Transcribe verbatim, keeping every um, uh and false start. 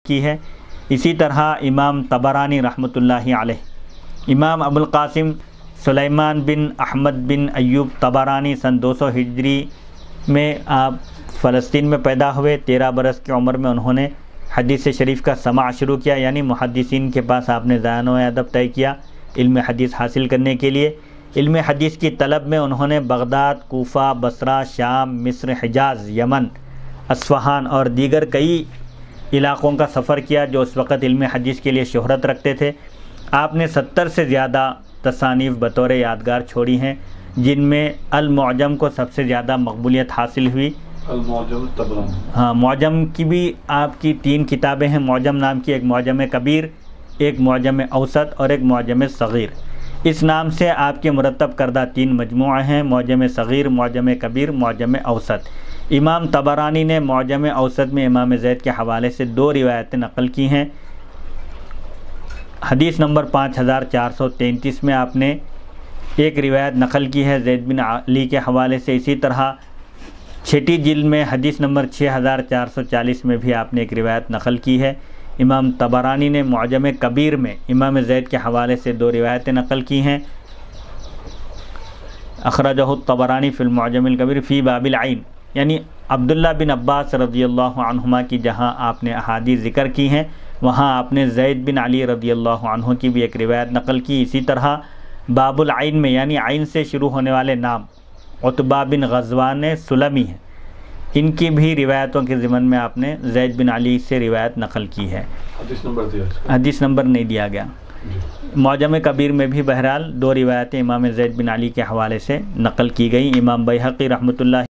کی ہے۔ اسی طرح امام طبرانی رحمۃ اللہ علیہ، امام ابو القاسم سلیمان بن احمد بن ایوب طبرانی سن دو سو ہجری میں آپ فلسطین میں پیدا ہوئے۔ تیرہ برس کی عمر میں انہوں نے حدیث شریف کا سماع شروع کیا، یعنی محدثین کے پاس آپ نے ذیان و ادب طے کیا علم حدیث حاصل کرنے کے لیے۔ علم حدیث کی طلب میں انہوں نے بغداد، کوفہ، بصرہ، شام، مصر، حجاز، یمن، اصفہان اور دیگر کئی علاقوں کا سفر کیا جو اس وقت علم حدیث کے لیے شہرت رکھتے تھے۔ آپ نے ستر سے زیادہ تصانیف بطور یادگار چھوڑی ہیں، جن میں المعجم کو سب سے زیادہ مقبولیت حاصل ہوئی۔ المعجم طبرانی، ہاں، معجم کی بھی آپ کی تین کتابیں ہیں معجم نام کی، ایک معجم کبیر، ایک معجم اوسط اور ایک معجم صغیر۔ اس نام سے آپ کے مرتب کردہ تین مجموعے ہیں، معجم صغیر، معجم کبیر، معجم اوسط۔ امام طبرانی نے معجم اوسط میں امام زید کے حوالے سے دو روایتیں نقل کی ہیں۔ حدیث نمبر پانچ ہزار چار سو تینتیس میں آپ نے ایک روایت نقل کی ہے زید بن علی کے حوالے سے۔ اسی طرح چھٹی جلد میں حدیث نمبر چھ ہزار چار سو چالیس میں بھی آپ نے ایک روایت نقل کی ہے۔ امام طبرانی نے معجم کبیر میں امام زید کے حوالے سے دو روایتیں نقل کی ہیں۔ اخرجہ الطبرانی فی المعجم الکبیر فی باب العین، یعنی عبداللہ بن عباس رضی اللہ عنہما کی جہاں آپ نے احادیث ذکر کی ہیں وہاں آپ نے زید بن علی رضی اللہ عنہ کی بھی ایک روایت نقل کی۔ اسی طرح باب العین میں، یعنی عین سے شروع ہونے والے نام عتبہ بن غزوان سلمی ہیں، ان کی بھی روایتوں کے ضمن میں آپ نے زید بن علی سے روایت نقل کی ہے۔ حدیث نمبر دیا اس کا؟ حدیث نمبر نہیں دیا گیا۔ معجم کبیر میں بھی بہرحال دو روایتیں امام زید بن علی کے حوالے سے نقل کی گئی۔ امام بیہقی رحمۃ اللہ